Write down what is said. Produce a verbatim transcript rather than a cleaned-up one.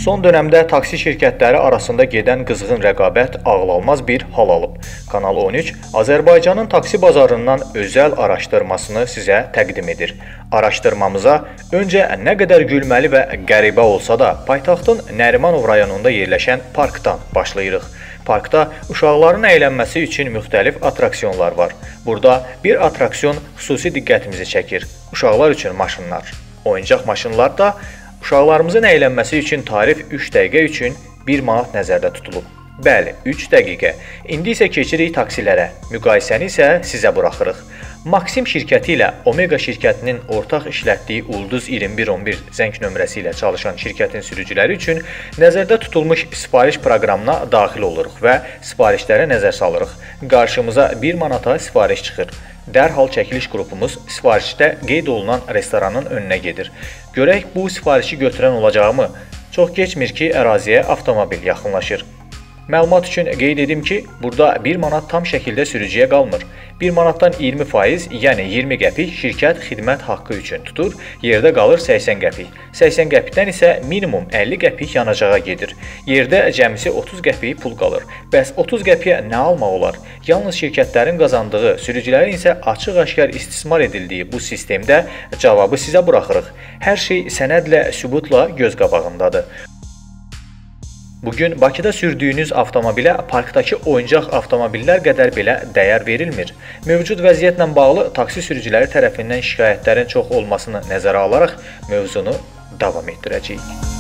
Son dönəmdə taksi şirkətləri arasında gedən qızğın rəqabət ağlanmaz bir hal alıb. Kanal on üç Azərbaycanın taksi bazarından özəl araşdırmasını sizə təqdim edir. Araşdırmamıza öncə nə qədər gülməli və qəribə olsa da, paytaxtın Nərimanov rayonunda yerləşən parkdan başlayırıq. Parkda uşaqların əylənməsi üçün müxtəlif atraksionlar var. Burada bir atraksiyon xüsusi diqqətimizi çəkir. Uşaqlar üçün maşınlar. Oyuncaq maşınlar da uşaqlarımızın əylənməsi üçün tarif üç dəqiqə üçün bir manat nəzərdə tutulub. Bəli, üç dəqiqə. İndi isə keçirik taksilərə. Müqayisəni isə sizə buraxırıq. Maksim şirkəti ilə Omega şirkətinin ortaq işlətdiyi Ulduz iyirmi bir on bir zəng nömrəsi ilə çalışan şirkətin sürücüləri üçün nəzərdə tutulmuş sifariş proqramına daxil oluruq və sifarişlərə nəzər salırıq. Qarşımıza bir manata sifariş çıxır. Dərhal çəkiliş qrupumuz sifarişdə qeyd olunan restoranın önünə gedir. Görək bu sifarişi götürən olacaqmı? Çox keçmir ki, əraziyə avtomobil yaxınlaşır. Məlumat üçün qeyd edim ki, burada bir manat tam şəkildə sürücüyə qalmır. bir manatdan iyirmi faiz, yəni iyirmi qəpik şirkət xidmət haqqı üçün tutur, yerdə qalır səksən qəpik. səksən qəpikdən isə minimum əlli qəpik yanacağa gedir. Yerdə cəmisi otuz qəpik pul qalır. Bəs otuz qəpiyə nə almaq olar? Yalnız şirkətlərin qazandığı, sürücülərin isə açıq-aşkar istismar edildiyi bu sistemdə cavabı sizə buraxırıq. Hər şey sənədlə, sübutla göz qabağındadır. Bugün Bakıda sürdüyünüz avtomobilə parkdakı oyuncaq avtomobillər qədər belə dəyər verilmir. Mövcud vəziyyətlə bağlı taksi sürücüləri tərəfindən şikayətlərin çox olmasını nəzərə alaraq mövzunu davam etdirəcəyik.